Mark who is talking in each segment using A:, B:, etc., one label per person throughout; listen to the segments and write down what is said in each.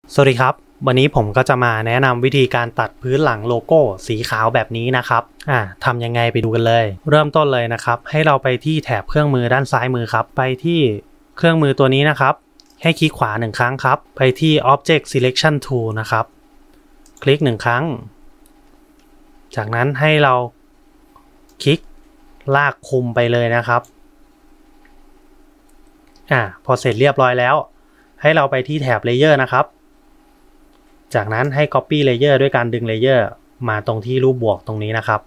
A: สวัสดีครับวันนี้ผมก็จะมาแนะนำวิธีการตัดพื้นหลังโลโก้สีขาวแบบนี้นะครับทำยังไงไปดูกันเลยเริ่มต้นเลยนะครับให้เราไปที่แถบเครื่องมือด้านซ้ายมือครับไปที่เครื่องมือตัวนี้นะครับให้คลิกขวา1ครั้งครับไปที่ Object Selection Tool นะครับคลิก1ครั้งจากนั้นให้เราคลิกลากคุมไปเลยนะครับพอเสร็จเรียบร้อยแล้วให้เราไปที่แถบ Layer นะครับจากนั้นให้ Copy Layer ด้วยการดึง Layer มาตรงที่รูปบวกตรงนี้นะครับ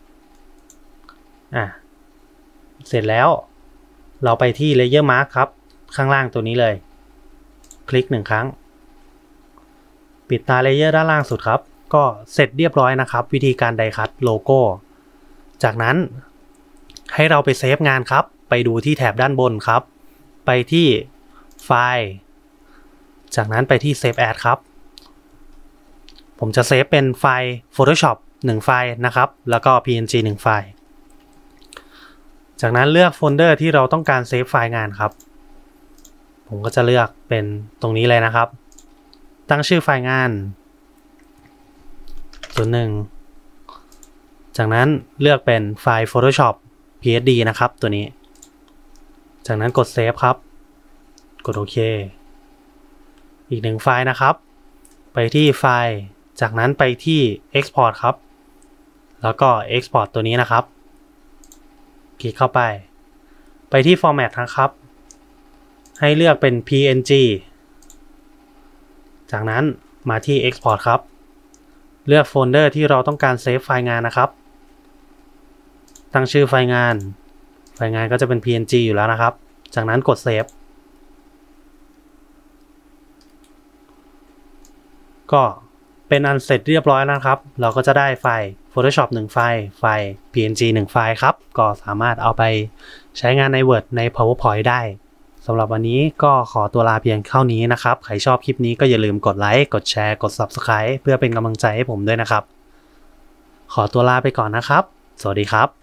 A: เสร็จแล้วเราไปที่ Layer Mask ครับข้างล่างตัวนี้เลยคลิก1ครั้งปิดตา Layer ด้านล่างสุดครับก็เสร็จเรียบร้อยนะครับวิธีการไดคัทโลโก้จากนั้นให้เราไปเซฟงานครับไปดูที่แถบด้านบนครับไปที่ไฟล์จากนั้นไปที่ Save As ครับผมจะเซฟเป็นไฟล์ Photoshop 1ไฟล์นะครับแล้วก็ PNG 1ไฟล์จากนั้นเลือกโฟลเดอร์ที่เราต้องการเซฟไฟล์งานครับผมก็จะเลือกเป็นตรงนี้เลยนะครับตั้งชื่อไฟล์งาน01จากนั้นเลือกเป็นไฟล์ Photoshop PSD นะครับตัวนี้จากนั้นกดเซฟครับกดโอเคอีก1ไฟล์นะครับไปที่ไฟล์จากนั้นไปที่ Export ครับแล้วก็ Export ตัวนี้นะครับคลิกเข้าไปที่ Format นะครับให้เลือกเป็น PNG จากนั้นมาที่ Export ครับเลือกโฟลเดอร์ที่เราต้องการเซฟไฟล์งานนะครับตั้งชื่อไฟล์งานก็จะเป็น PNG อยู่แล้วนะครับจากนั้นกดเซฟก็เป็นอันเสร็จเรียบร้อยแล้วครับเราก็จะได้ไฟล์ Photoshop 1ไฟล์ PNG 1ไฟล์ครับก็สามารถเอาไปใช้งานใน Word ใน PowerPoint ได้สำหรับวันนี้ก็ขอตัวลาเพียงเท่านี้นะครับใครชอบคลิปนี้ก็อย่าลืมกดไลค์กดแชร์กด Subscribe เพื่อเป็นกำลังใจให้ผมด้วยนะครับขอตัวลาไปก่อนนะครับสวัสดีครับ